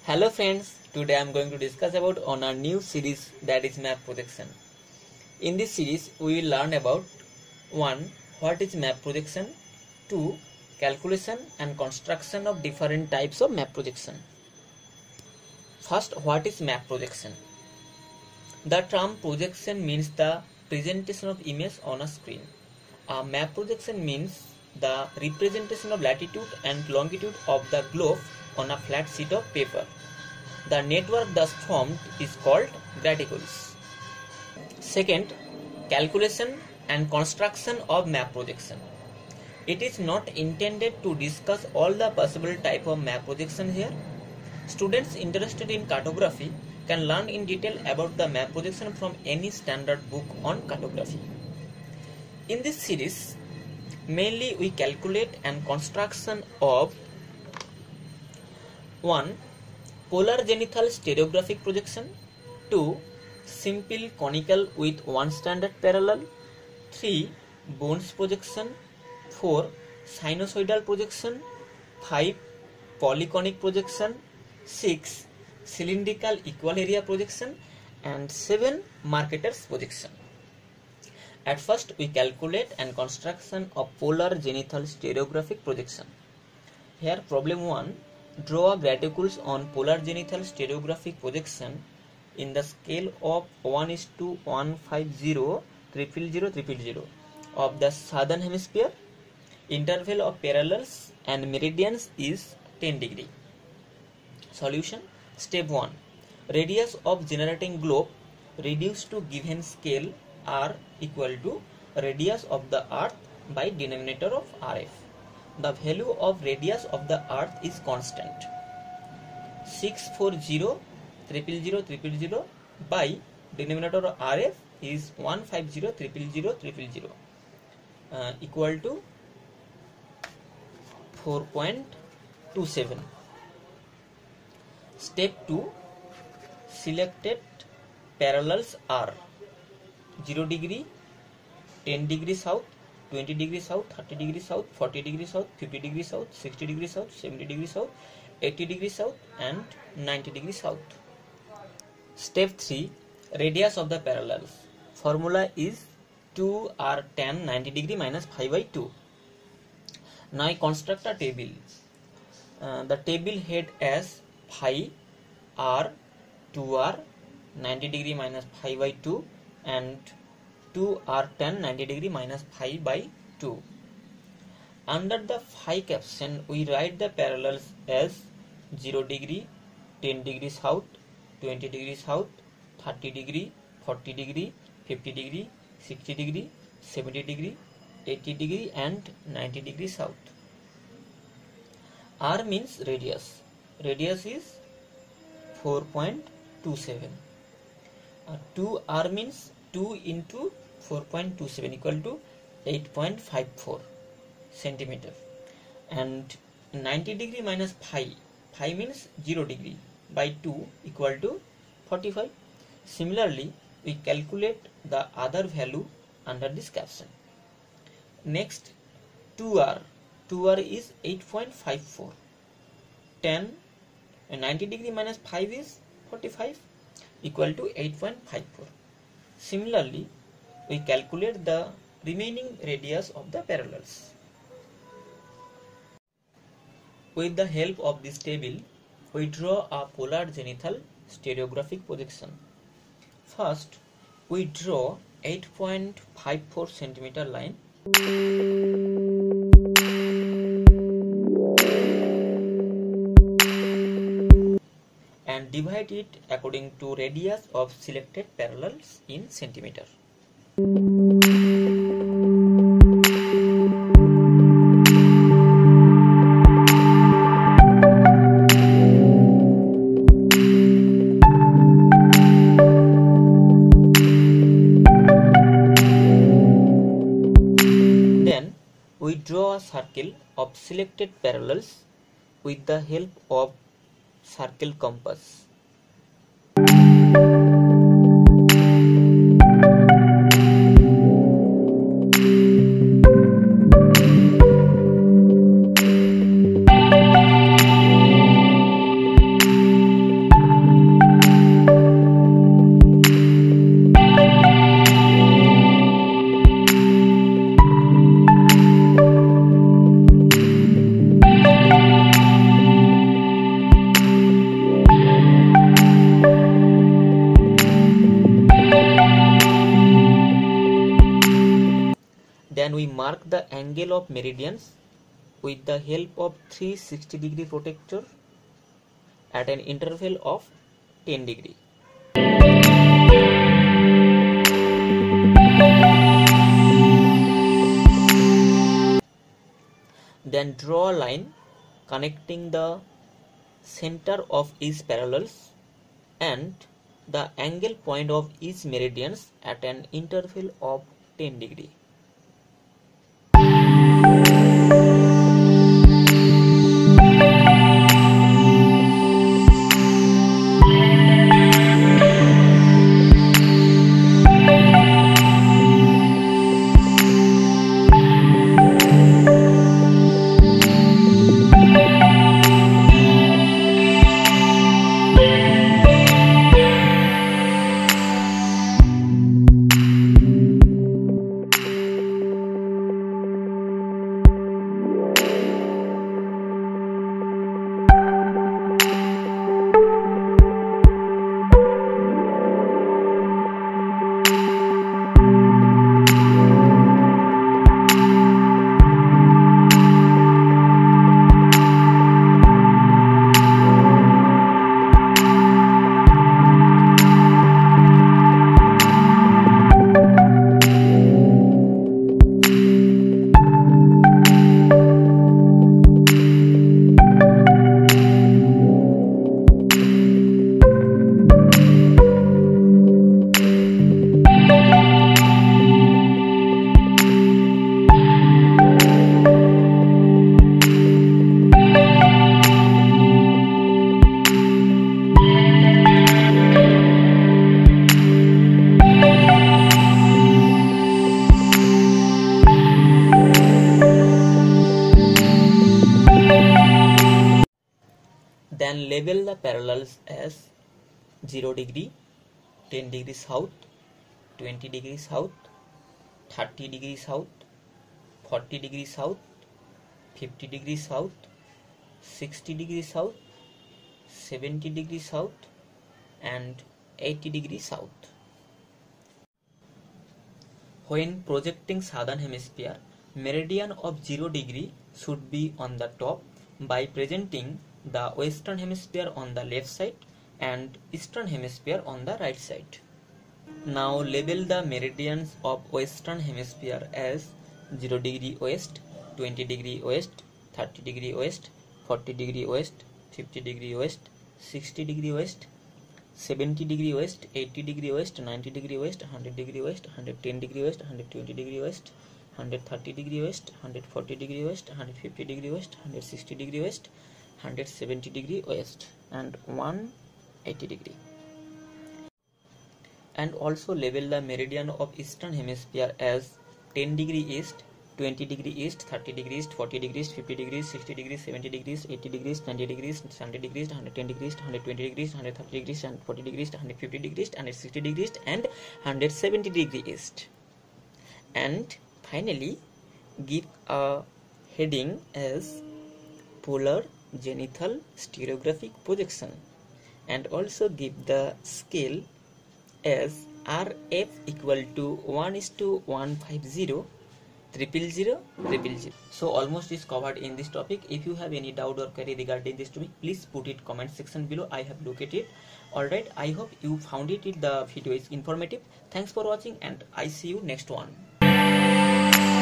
Hello friends, today I am going to discuss about on our new series, that is map projection. In this series we will learn about 1. What is map projection, 2. Calculation and construction of different types of map projection. First, what is map projection? The term projection means the presentation of image on a screen. A map projection means the representation of latitude and longitude of the globe on a flat sheet of paper. The network thus formed is called graticles. Second, calculation and construction of map projection. It is not intended to discuss all the possible type of map projection here. Students interested in cartography can learn in detail about the map projection from any standard book on cartography. In this series, mainly we calculate and construction of 1. Polar genital stereographic projection, 2. Simple conical with one standard parallel, 3. bones projection, 4. sinusoidal projection, 5. polyconic projection, 6. cylindrical equal area projection, and 7. marketer's projection. At first, we calculate and construction of polar genital stereographic projection. Here, problem 1. Draw graticules on polar genital stereographic projection in the scale of 1:150,000,000 of the southern hemisphere. Interval of parallels and meridians is 10 degree. Solution. Step 1. Radius of generating globe reduced to given scale are equal to radius of the earth by denominator of RF. The value of radius of the earth is constant 640,000,000 by denominator of RF is 150,000,000 equal to 4.27. Step 2. Selected parallels are 0 degree, 10 degree south, 20 degree south, 30 degree south, 40 degree south, 50 degree south, 60 degree south, 70 degree south, 80 degree south, and 90 degree south. Step 3. Radius of the parallels. Formula is 2r tan 90 degree minus phi by 2. Now I construct a table. The table head as phi r 2r 90 degree minus phi by 2 and 2r tan 90 degree minus phi by 2. Under the phi caption, we write the parallels as 0 degree, 10 degree south, 20 degree south, 30 degree, 40 degree, 50 degree, 60 degree, 70 degree, 80 degree, and 90 degree south. R means radius. Radius is 4.27. 2r means 2 into 4.27 equal to 8.54 centimeter, and 90 degree minus phi means 0 degree by 2 equal to 45. Similarly, we calculate the other value under this caption. Next, 2r is 8.54. 90 degree minus 5 is 45 equal to 8.54. Similarly, we calculate the remaining radius of the parallels. With the help of this table, we draw a polar genital stereographic projection. First, we draw 8.54 centimeter line. And divide it according to radius of selected parallels in centimeter. Then we draw a circle of selected parallels with the help of circle compass. Then we mark the angle of meridians with the help of 360-degree protractor at an interval of 10 degree. Then draw a line connecting the center of each parallels and the angle point of each meridians at an interval of 10 degree. Then label the parallels as 0 degree, 10 degree south, 20 degree south, 30 degree south, 40 degree south, 50 degree south, 60 degree south, 70 degree south, and 80 degree south. When projecting southern hemisphere, meridian of 0 degree should be on the top by presenting the western hemisphere on the left side and eastern hemisphere on the right side. Now label the meridians of western hemisphere as 0 degree west, 20 degree west, 30 degree west, 40 degree west, 50 degree west, 60 degree west, 70 degree west, 80 degree west, 90 degree west, 100 degree west, 110 degree west, 120 degree west, 130 degree west, 140 degree west, 150 degree west, 160 degree west, 170 degree west, and 180 degree. And also label the meridian of eastern hemisphere as 10 degree east, 20 degree east, 30 degrees, 40 degrees, 50 degrees, 60 degrees, 70 degrees, 80 degrees, 90 degrees, 100 degrees, 110 degrees, 120 degrees, 130 degrees, 140 degrees, 150 degrees, 160 degrees, and 170 degree east. And finally, give a heading as polar genital stereographic projection, and also give the scale as RF equal to 1:150 000. So almost is covered in this topic. If you have any doubt or query regarding this to me, please put it comment section below. I have looked at it. Alright, I hope you found it. The video is informative. Thanks for watching and I see you next one.